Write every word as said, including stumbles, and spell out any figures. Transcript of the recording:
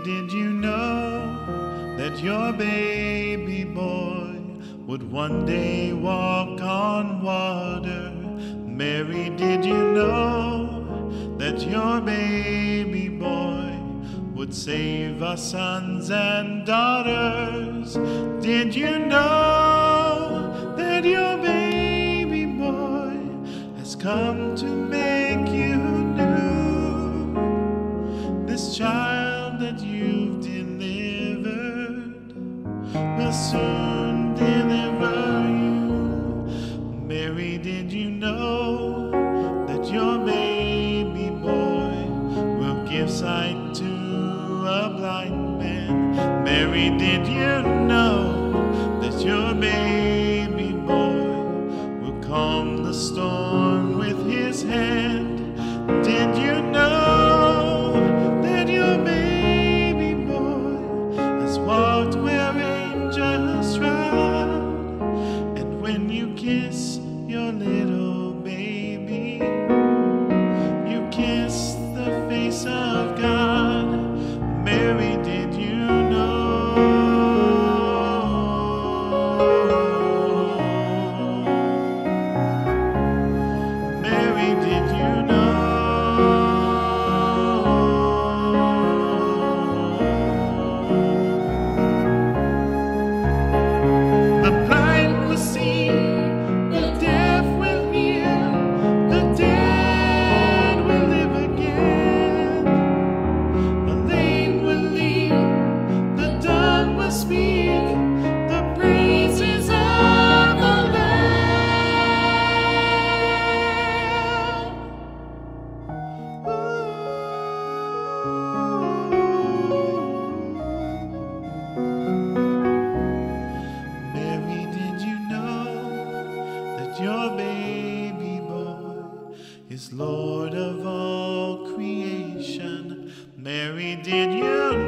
did you know that your baby boy would one day walk on water? Mary, did you know that your baby boy would save our sons and daughters? Did you know that your baby boy has come to make you new? This child that you've delivered will soon deliver you. Mary, did you know that your baby boy will give sight to a blind man? Mary, did you know that your baby boy will calm the storm with his hand? Did you know that your baby boy has walked where angels trod? And when you kiss your little baby, you kiss the face of God. Mary, did you know? Mary, did you know? The blind will see, the deaf will hear, the dead will live again. The lame will leap, the dumb will speak, the praises of the Lamb. Mary, did you know that your baby boy is Lord of all creation? Mary, did you